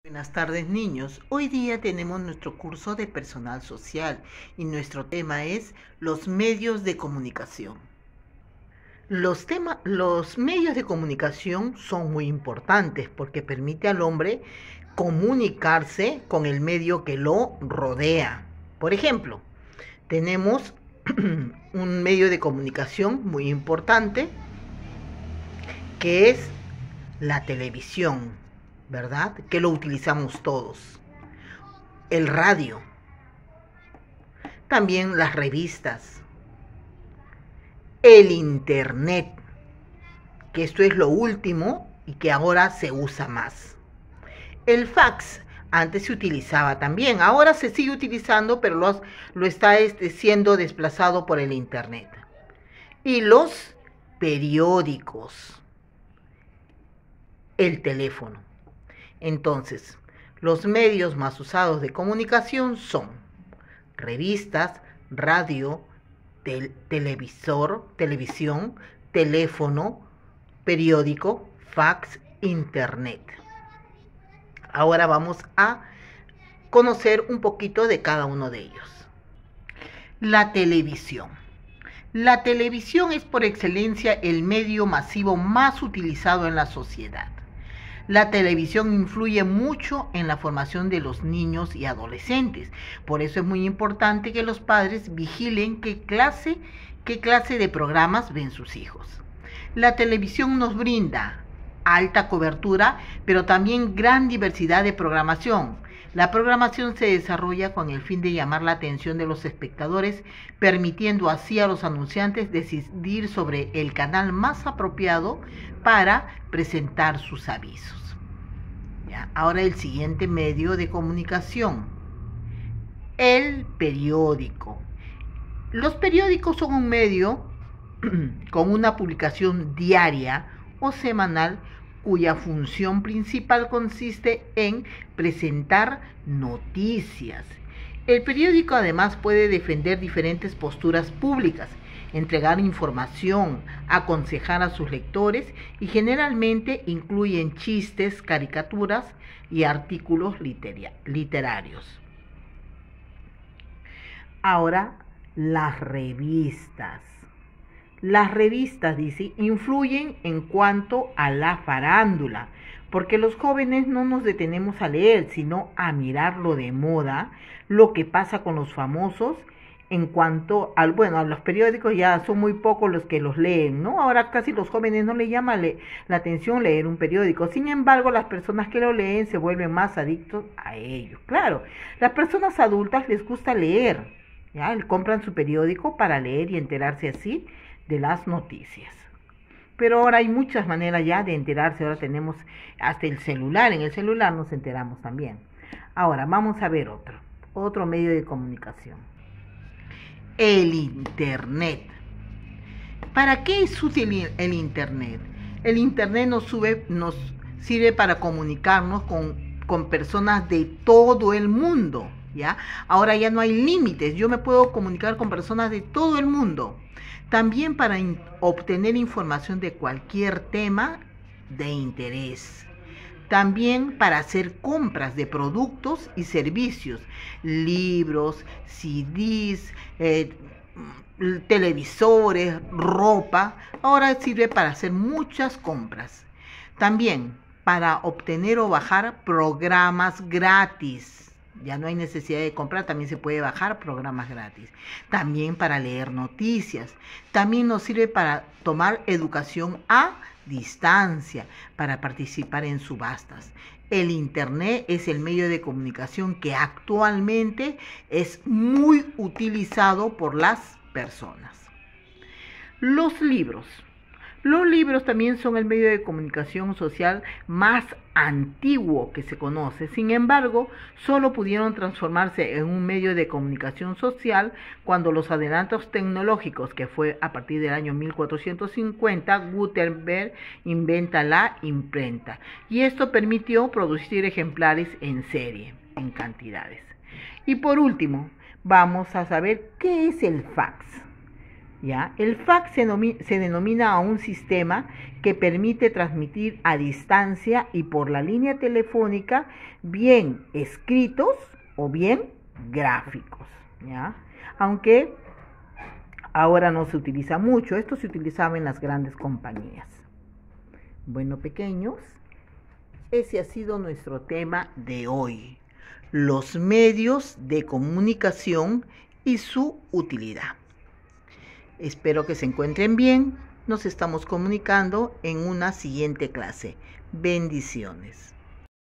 Buenas tardes, niños. Hoy día tenemos nuestro curso de personal social y nuestro tema es los medios de comunicación. Los medios de comunicación son muy importantes porque permite al hombre comunicarse con el medio que lo rodea. Por ejemplo, tenemos un medio de comunicación muy importante que es la televisión, ¿verdad? Que lo utilizamos todos. El radio, también las revistas, el internet, que esto es lo último y que ahora se usa más. El fax, antes se utilizaba también, ahora se sigue utilizando, pero lo está siendo desplazado por el internet. Y los periódicos, el teléfono. Entonces, los medios más usados de comunicación son revistas, radio, televisión, teléfono, periódico, fax, internet. Ahora vamos a conocer un poquito de cada uno de ellos. La televisión. La televisión es por excelencia el medio masivo más utilizado en la sociedad. La televisión influye mucho en la formación de los niños y adolescentes. Por eso es muy importante que los padres vigilen qué clase de programas ven sus hijos. La televisión nos brinda alta cobertura, pero también gran diversidad de programación. La programación se desarrolla con el fin de llamar la atención de los espectadores, permitiendo así a los anunciantes decidir sobre el canal más apropiado para presentar sus avisos. ¿Ya? Ahora el siguiente medio de comunicación, el periódico. Los periódicos son un medio con una publicación diaria o semanal cuya función principal consiste en presentar noticias. El periódico además puede defender diferentes posturas públicas, entregar información, aconsejar a sus lectores y generalmente incluyen chistes, caricaturas y artículos literarios. Ahora, las revistas. Las revistas, dice, influyen en cuanto a la farándula, porque los jóvenes no nos detenemos a leer, sino a mirar lo de moda, lo que pasa con los famosos. En cuanto a los periódicos ya son muy pocos los que los leen, ¿no? Ahora casi los jóvenes no les llama la atención leer un periódico. Sin embargo, las personas que lo leen se vuelven más adictos a ello. Claro, las personas adultas les gusta leer, ¿ya? Compran su periódico para leer y enterarse así de las noticias. Pero ahora hay muchas maneras ya de enterarse. Ahora tenemos hasta el celular. En el celular nos enteramos también. Ahora vamos a ver otro medio de comunicación. El internet. ¿Para qué es útil el internet? El internet nos sirve para comunicarnos con personas de todo el mundo, ¿ya? Ahora ya no hay límites. Yo me puedo comunicar con personas de todo el mundo. También para obtener información de cualquier tema de interés. También para hacer compras de productos y servicios, libros, CDs, televisores, ropa. Ahora sirve para hacer muchas compras. También para obtener o bajar programas gratis. Ya no hay necesidad de comprar, también se puede bajar programas gratis. También para leer noticias. También nos sirve para tomar educación a distancia, para participar en subastas. El internet es el medio de comunicación que actualmente es muy utilizado por las personas. Los libros. Los libros también son el medio de comunicación social más antiguo que se conoce. Sin embargo, solo pudieron transformarse en un medio de comunicación social cuando los adelantos tecnológicos, que fue a partir del año 1450, Gutenberg inventa la imprenta. Y esto permitió producir ejemplares en serie, en cantidades. Y por último, vamos a saber qué es el fax. ¿Ya? El fax se denomina a un sistema que permite transmitir a distancia y por la línea telefónica bien escritos o bien gráficos, ¿ya? Aunque ahora no se utiliza mucho, esto se utilizaba en las grandes compañías. Bueno, pequeños, ese ha sido nuestro tema de hoy, los medios de comunicación y su utilidad. Espero que se encuentren bien. Nos estamos comunicando en una siguiente clase. Bendiciones.